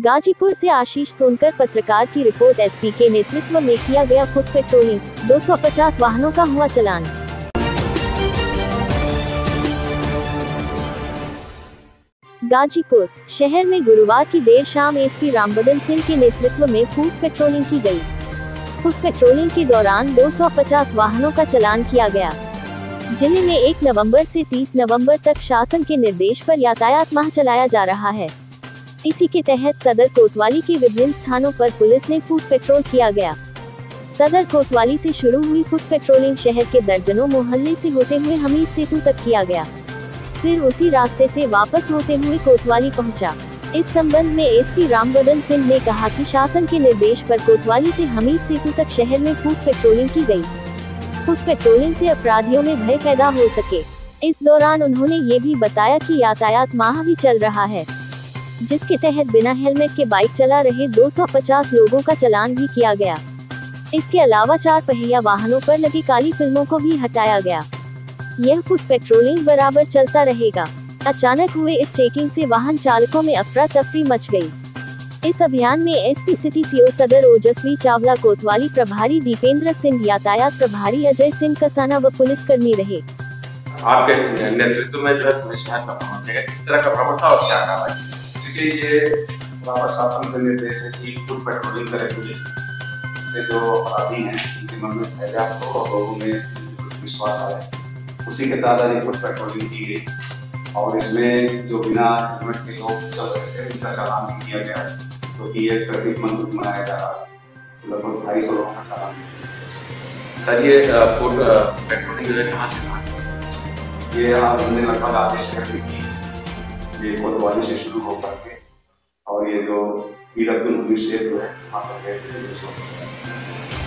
गाजीपुर से आशीष सोनकर पत्रकार की रिपोर्ट। एसपी के नेतृत्व में किया गया फुट पेट्रोलिंग, 250 वाहनों का हुआ चालान। गाजीपुर शहर में गुरुवार की देर शाम एसपी रामबदन सिंह के नेतृत्व में फुट पेट्रोलिंग की गई। फुट पेट्रोलिंग के दौरान 250 वाहनों का चालान किया गया। जिले में 1 नवंबर से 30 नवंबर तक शासन के निर्देश पर यातायात माह चलाया जा रहा है। इसी के तहत सदर कोतवाली के विभिन्न स्थानों पर पुलिस ने फुट पेट्रोल किया गया। सदर कोतवाली से शुरू हुई फुट पेट्रोलिंग शहर के दर्जनों मोहल्ले से होते हुए हमीद सेतु तक किया गया, फिर उसी रास्ते से वापस होते हुए कोतवाली पहुंचा। इस संबंध में एसपी रामबदन सिंह ने कहा कि शासन के निर्देश पर कोतवाली से हमीद सेतु तक शहर में फुट पेट्रोलिंग की गई। फुट पेट्रोलिंग से अपराधियों में भय पैदा हो सके। इस दौरान उन्होंने ये भी बताया कि यातायात माह भी चल रहा है, जिसके तहत बिना हेलमेट के बाइक चला रहे 250 लोगों का चालान भी किया गया। इसके अलावा 4 पहिया वाहनों पर लगी काली फिल्मों को भी हटाया गया। यह फुट पेट्रोलिंग बराबर चलता रहेगा। अचानक हुए इस चेकिंग से वाहन चालकों में अफरा तफरी मच गई। इस अभियान में एसपी सिटी सीओ सदर ओजस्वी चावला, कोतवाली प्रभारी दीपेंद्र सिंह, यातायात प्रभारी अजय सिंह कसाना व पुलिसकर्मी रहे। आपके नेतृत्व में जो है पुलिस का भ्रमण है, किस तरह का भ्रमण था और क्या कार्रवाई? क्योंकि ये प्रशासन से निर्देश है कि फुट पेट्रोलिंग करे पुलिस, इससे जो अपराधी हैं उनके मन में भय हो और लोगों में विश्वास आए। उसी के तहत फुट पेट्रोलिंग की गई और इसमें जो बिना हेलमेट के लोग चल रहे थे उनका चालान भी किया गया, क्योंकि ये ट्रैफिक मंथ मनाया जा रहा है। लगभग 250 लोगों का चालान। सर, ये फुट पेट्रोलिंग जो है कहाँ से था? ये हमने लगभग आदेश कर दी कि ये कोतवाली से शुरू होकर के और ये जो ईरक क्षेत्र है वहाँ पर गए थे।